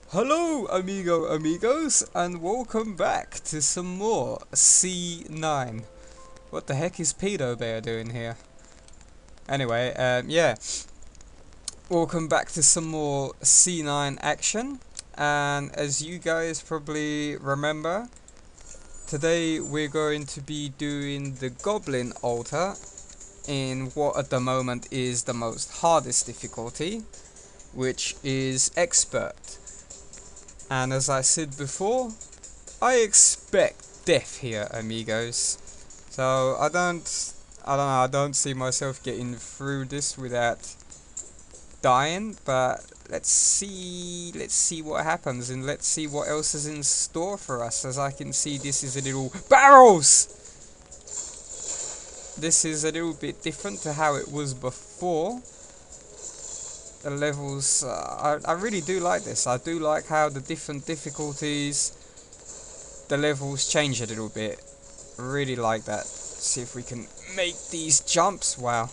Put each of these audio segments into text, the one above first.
Hello, amigos, and welcome back to some more C9. What the heck is Pedo Bear doing here? Anyway, yeah, welcome back to some more C9 action. And as you guys probably remember, today we're going to be doing the Goblin Altar in what at the moment is the most hardest difficulty, which is Expert. And as I said before, I expect death here, amigos. So I don't know, I don't see myself getting through this without dying, but let's see what happens, and let's see what else is in store for us. As I can see, this is a little barrels. This is a little bit different to how it was before. The levels, I really do like this. I do like how the different difficulties, the levels change a little bit. Really like that. See if we can make these jumps. Wow.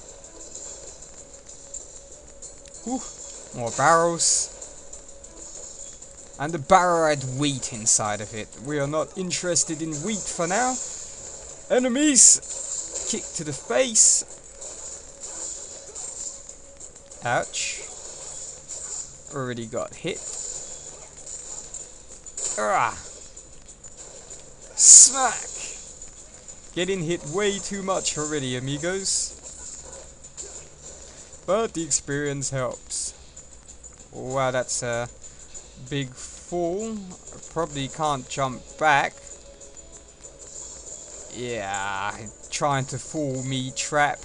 Whew. More barrels. And the barrel had wheat inside of it. We are not interested in wheat for now. Enemies! Kick to the face. Ouch. Already got hit. Ah. Smack! Getting hit way too much already, amigos. But the experience helps. Wow, that's a big fall. I probably can't jump back. Yeah, trying to fool me, trap.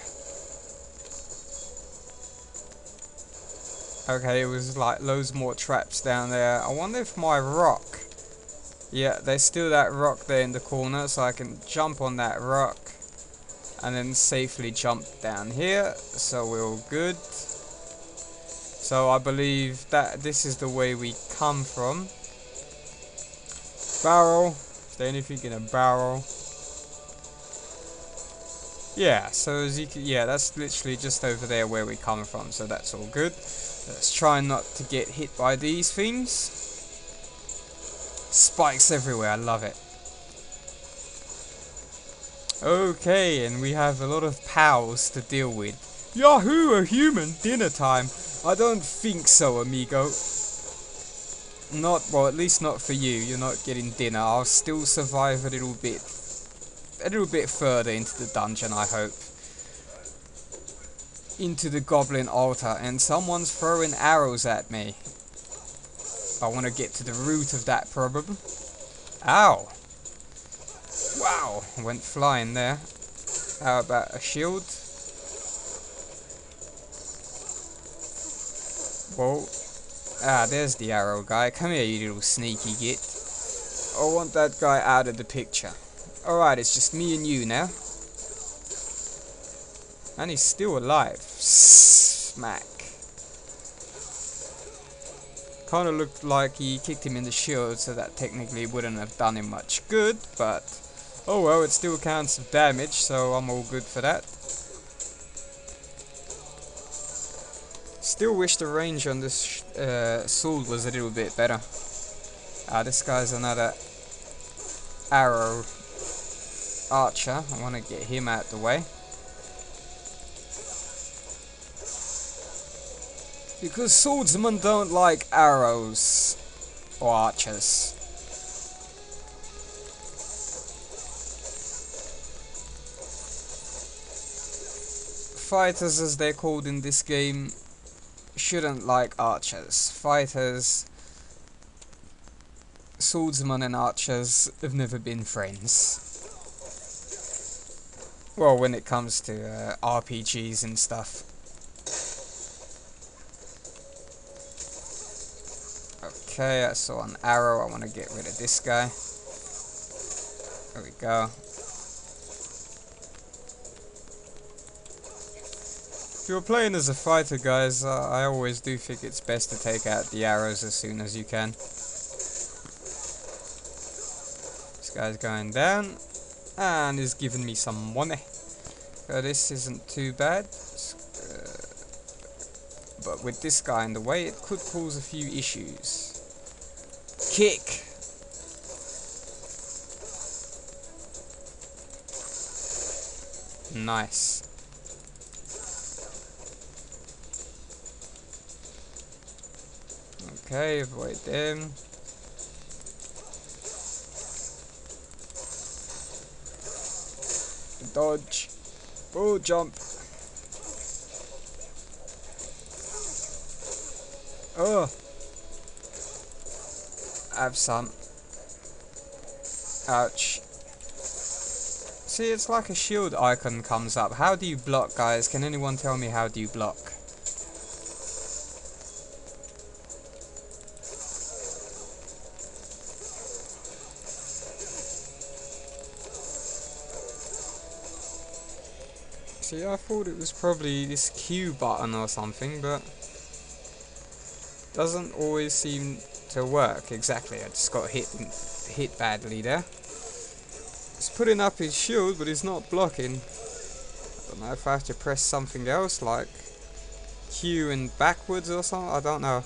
Okay, it was like loads more traps down there. I wonder if my rock... Yeah, there's still that rock there in the corner, so I can jump on that rock and then safely jump down here, so we're all good. So I believe that this is the way we come from. Barrel. Is there anything in a barrel? Yeah, so as you can, yeah, that's literally just over there where we come from, so that's all good. Let's try not to get hit by these things. Spikes everywhere, I love it. Okay, and we have a lot of pals to deal with. Yahoo, a human, dinner time. I don't think so, amigo. Not, well, at least not for you. You're not getting dinner. I'll still survive a little bit further into the dungeon, I hope. Into the Goblin Altar, and someone's throwing arrows at me. I want to get to the root of that problem. Ow! Wow, went flying there. How about a shield? Whoa. Ah, there's the arrow guy. Come here, you little sneaky git. I want that guy out of the picture. Alright, it's just me and you now. And he's still alive. Smack. Kind of looked like he kicked him in the shield, so that technically wouldn't have done him much good, but oh well, it still counts as damage, so I'm all good for that. Still wish the range on this sword was a little bit better. Ah, this guy's another arrow archer. I want to get him out the way. Because swordsmen don't like arrows or archers. Fighters, as they're called in this game, shouldn't like archers. Fighters, swordsmen and archers have never been friends. Well, when it comes to RPGs and stuff. Okay, I saw an arrow. I want to get rid of this guy. There we go. If you're playing as a fighter, guys, I always do think it's best to take out the arrows as soon as you can. This guy's going down, and is giving me some money. This isn't too bad. But with this guy in the way, it could cause a few issues. Kick. Nice. Okay, avoid them. Dodge. Oh, jump. Oh. Have some. Ouch. See, it's like a shield icon comes up. How do you block, guys? Can anyone tell me how do you block? See, I thought it was probably this Q button or something, but doesn't always seem to work exactly. I just got hit badly there. He's putting up his shield, but he's not blocking. I don't know if I have to press something else, like Q and backwards or something. I don't know.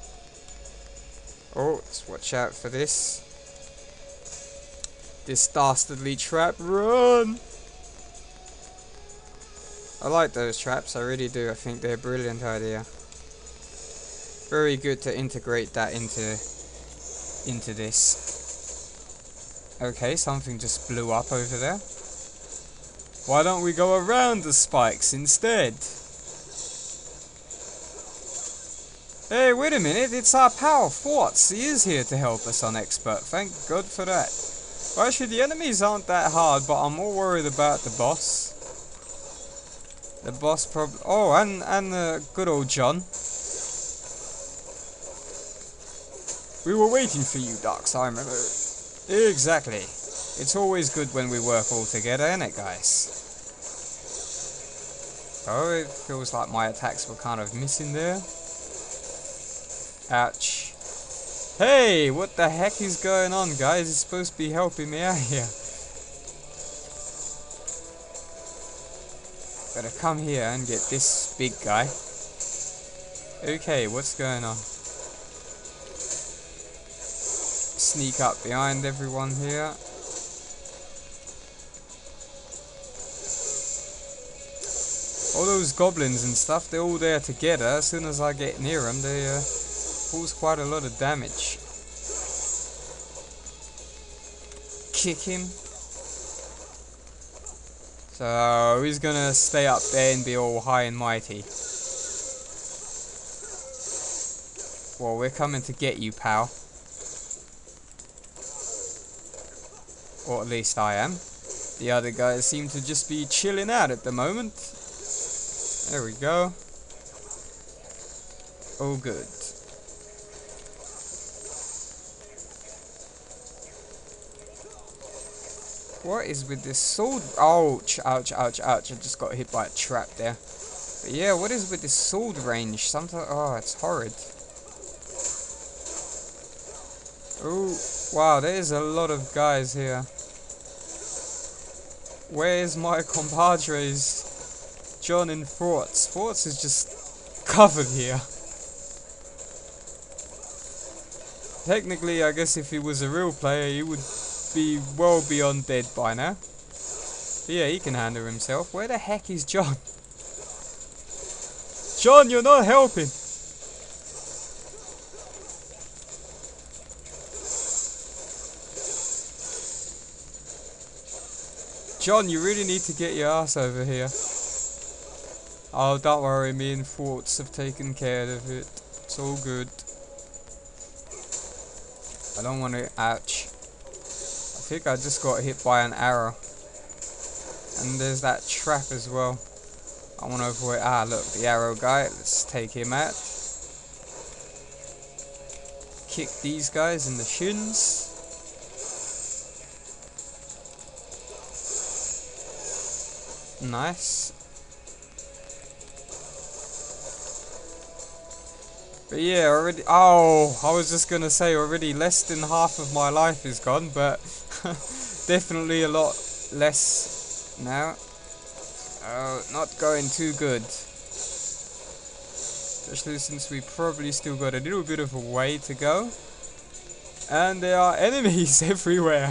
Oh, let's watch out for this. This dastardly trap. Run! I like those traps, I really do. I think they're a brilliant idea. Very good to integrate that into this. Okay, something just blew up over there. Why don't we go around the spikes instead? Hey, wait a minute, it's our pal Forts. He is here to help us on Expert. Thank God for that. Well, actually, the enemies aren't that hard, but I'm more worried about the boss. The boss probably... Oh, and good old John. We were waiting for you, Darksimon. Exactly. It's always good when we work all together, isn't it, guys? Oh, it feels like my attacks were kind of missing there. Ouch. Hey, what the heck is going on, guys? It's supposed to be helping me out here. Gotta come here and get this big guy. Okay, what's going on? Sneak up behind everyone here. All those goblins and stuff, they're all there together. As soon as I get near them, they cause quite a lot of damage. Kick him. So he's gonna stay up there and be all high and mighty. Well, we're coming to get you, pal. Or at least I am. The other guys seem to just be chilling out at the moment. There we go. Oh, good. What is with this sword? Ouch, ouch, ouch, ouch. I just got hit by a trap there. But yeah, what is with this sword range? Sometimes, oh, it's horrid. Oh, wow, there's a lot of guys here. Where's my compadres? John and Forts. Forts is just covered here. Technically, I guess if he was a real player, he would be well beyond dead by now. But yeah, he can handle himself. Where the heck is John? John, you're not helping. John, you really need to get your ass over here. Oh, don't worry, me and Forts have taken care of it. It's all good. I don't want to... Ouch. I think I just got hit by an arrow. And there's that trap as well. I want to avoid... Ah, look, the arrow guy. Let's take him out. Kick these guys in the shins. Nice. But yeah, already... Oh, I was just gonna say already less than half of my life is gone, but definitely a lot less now. Oh, not going too good. Especially since we probably still got a little bit of a way to go. And there are enemies everywhere.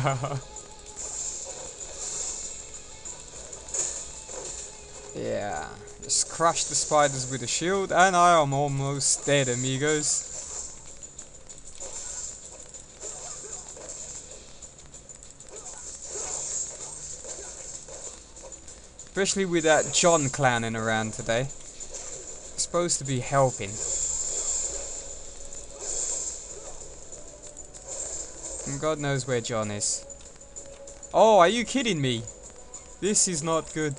Yeah, just crush the spiders with a shield, and I am almost dead, amigos. Especially with that John clowning around today. Supposed to be helping. And God knows where John is. Oh, are you kidding me? This is not good.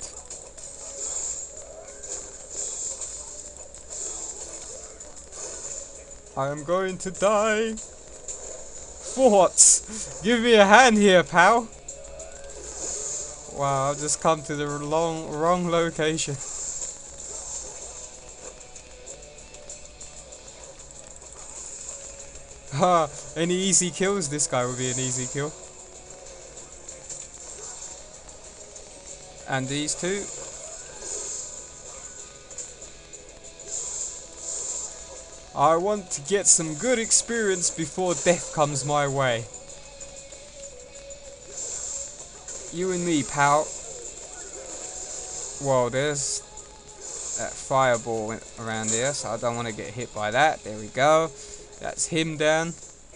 I am going to die. Forts! Give me a hand here, pal. Wow, I've just come to the wrong location. Ha! Any easy kills? This guy would be an easy kill. And these two. I want to get some good experience before death comes my way. You and me, pal. Whoa, there's that fireball around here, so I don't want to get hit by that. There we go. That's him down.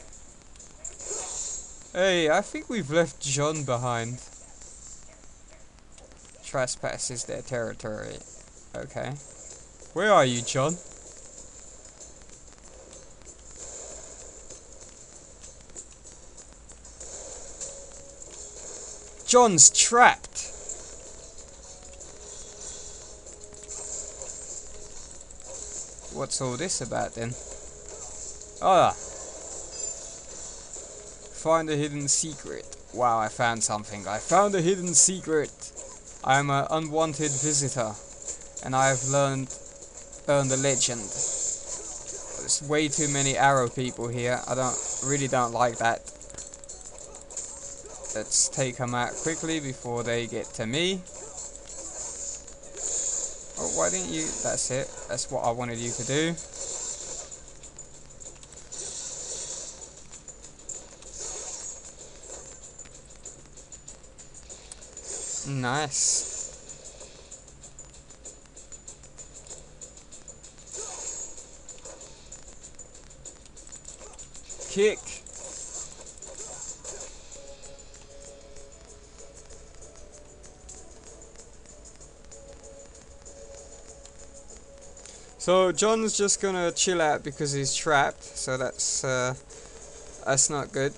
Hey, I think we've left John behind. Trespass is their territory. Okay. Where are you, John? John's trapped. What's all this about then? Ah. Find a hidden secret. Wow, I found something. I found a hidden secret. I am an unwanted visitor, and I have earned the legend. There's way too many arrow people here. I really don't like that. Let's take them out quickly before they get to me. Oh, why didn't you? That's it. That's what I wanted you to do. Nice. Kick. So John's just gonna chill out because he's trapped, so that's not good.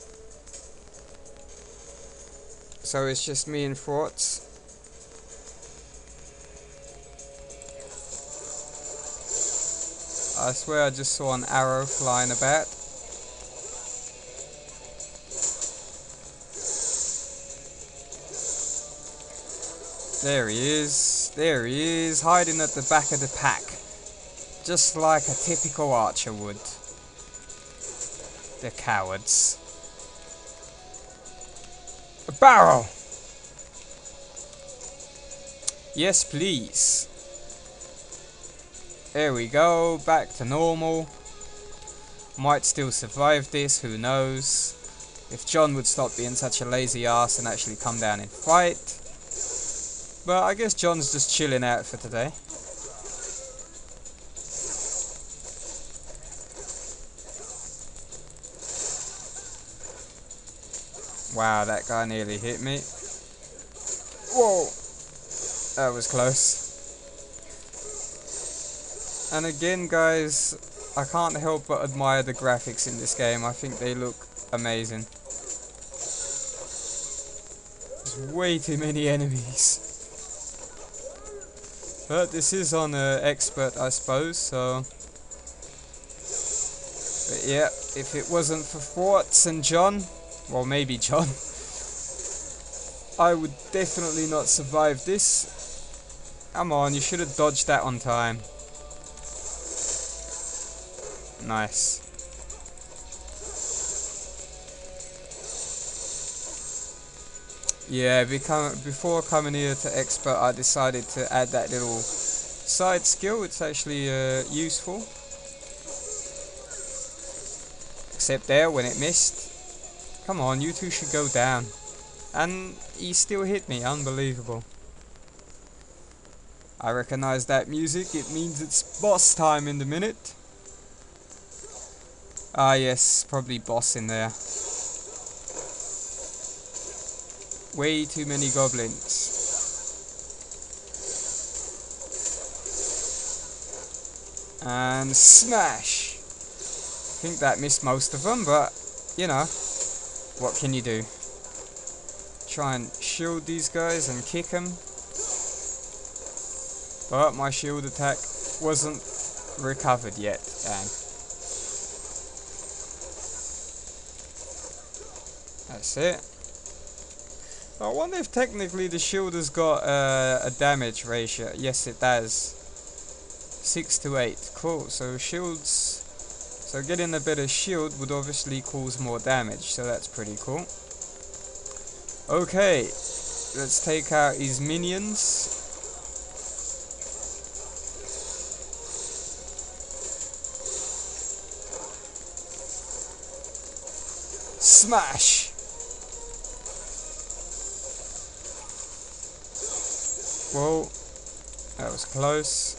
So it's just me and Forts. I swear I just saw an arrow flying about. There he is. There he is, hiding at the back of the pack. Just like a typical archer would. The cowards. A barrel! Yes, please. There we go, back to normal. Might still survive this, who knows. If John would stop being such a lazy ass and actually come down and fight. But I guess John's just chilling out for today. Wow, that guy nearly hit me. Whoa! That was close. And again, guys, I can't help but admire the graphics in this game. I think they look amazing. There's way too many enemies. But this is on expert, I suppose, so... But yeah, if it wasn't for Forts and John, well, maybe John, I would definitely not survive this. Come on, you should have dodged that on time. Nice. Yeah, before coming here to expert, I decided to add that little side skill. It's actually useful. except there when it missed. Come on, you two should go down. And he still hit me, unbelievable. I recognize that music, it means it's boss time in the minute. Ah yes, probably boss in there. Way too many goblins. And smash! I think that missed most of them, but you know, what can you do? Try and shield these guys and kick them. But my shield attack wasn't recovered yet. Damn. That's it. I wonder if technically the shield has got a damage ratio. Yes, it does. 6 to 8. Cool. So shields. So getting a better shield would obviously cause more damage. So that's pretty cool. Okay. Let's take out his minions. Smash! Whoa, that was close.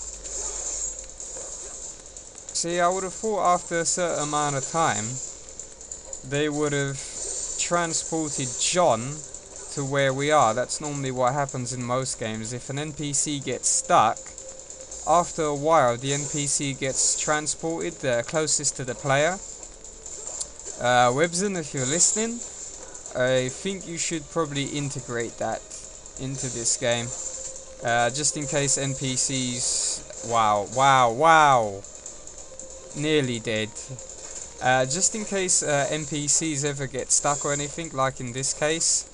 See, I would have thought after a certain amount of time they would have transported John to where we are. That's normally what happens in most games. If an NPC gets stuck, after a while the NPC gets transported closest to the player. Webzen, if you're listening, I think you should probably integrate that into this game. Just in case NPCs... Wow. Nearly dead. Just in case NPCs ever get stuck or anything, like in this case.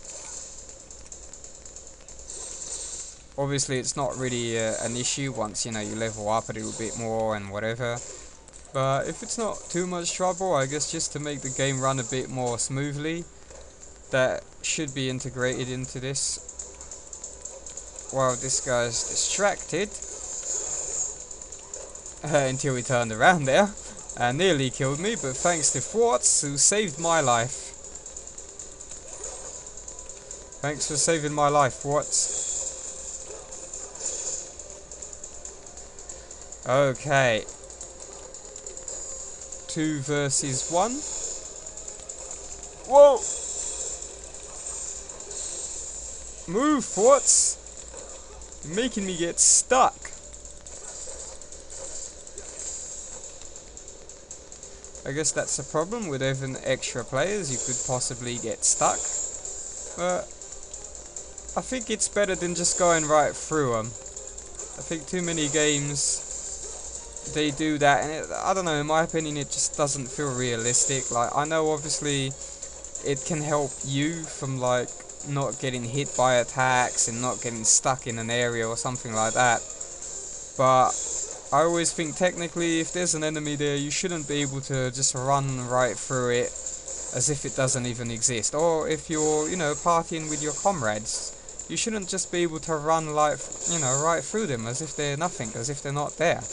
Obviously it's not really an issue once, you know, you level up a little bit more and whatever. But if it's not too much trouble, I guess just to make the game run a bit more smoothly, that should be integrated into this. While this guy's distracted, until he turned around there and nearly killed me, but thanks to Thwarts, who saved my life. Thanks for saving my life, Thwarts. Okay. 2 versus 1. Whoa! Move, Thwarts! You're making me get stuck. I guess that's a problem with having extra players. You could possibly get stuck. But I think it's better than just going right through them. I think too many games they do that, and I don't know, in my opinion it just doesn't feel realistic. Like, I know obviously it can help you from like not getting hit by attacks and not getting stuck in an area or something like that, but I always think technically if there's an enemy there, you shouldn't be able to just run right through it as if it doesn't even exist. Or if you're, you know, partying with your comrades, you shouldn't just be able to run like, you know, right through them as if they're nothing, as if they're not there.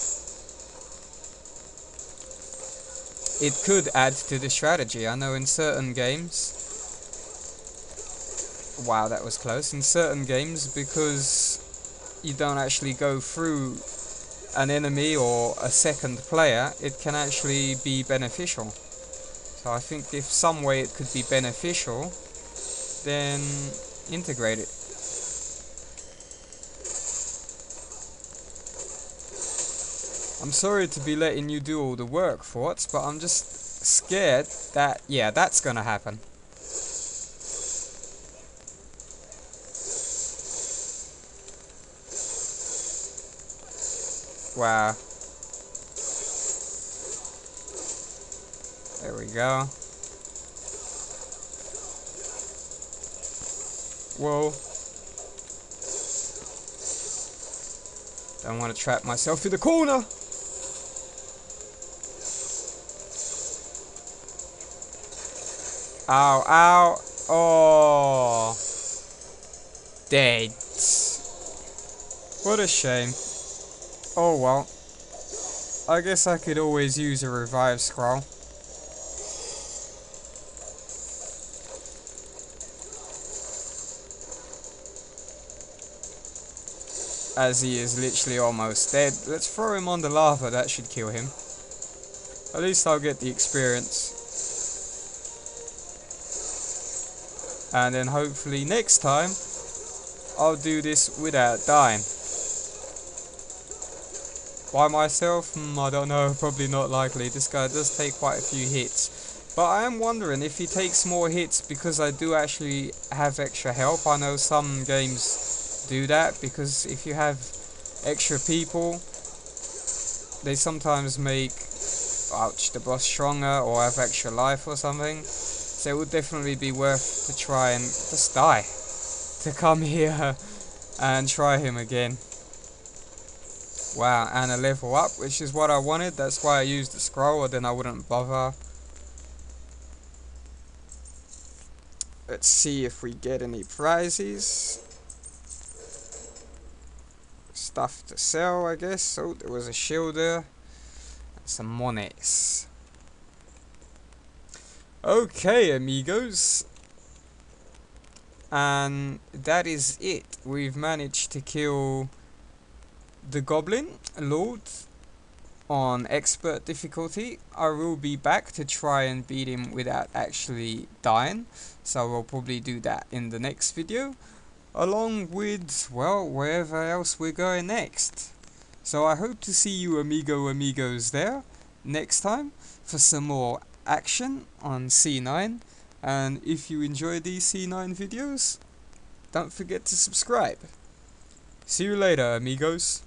It could add to the strategy. I know in certain games... Wow, that was close. In certain games, because you don't actually go through an enemy or a second player, it can actually be beneficial. So I think if some way it could be beneficial, then integrate it. I'm sorry to be letting you do all the work, Thwarts, but I'm just scared that, yeah, that's gonna happen. Wow. There we go. Whoa. Don't want to trap myself in the corner. Ow, ow. Oh. Dead. What a shame. Oh well. I guess I could always use a revive scroll. as he is literally almost dead. Let's throw him on the lava, that should kill him. At least I'll get the experience. And then hopefully next time I'll do this without dying. By myself? I don't know, probably not likely. This guy does take quite a few hits. But I am wondering if he takes more hits because I do actually have extra health. I know some games do that, because if you have extra people, they sometimes make the boss stronger or have extra life or something. So it would definitely be worth to try and just die. To come here and try him again. Wow, and a level up, which is what I wanted. That's why I used the scroll, or then I wouldn't bother. Let's see if we get any prizes. Stuff to sell, I guess. Oh, there was a shield there. And some monies. Okay, amigos. And that is it. We've managed to kill the Goblin Lord on expert difficulty. I will be back to try and beat him without actually dying, so we'll probably do that in the next video, along with, well, wherever else we're going next. So I hope to see you amigos there next time for some more action on C9. And if you enjoy these C9 videos, don't forget to subscribe. See you later, amigos.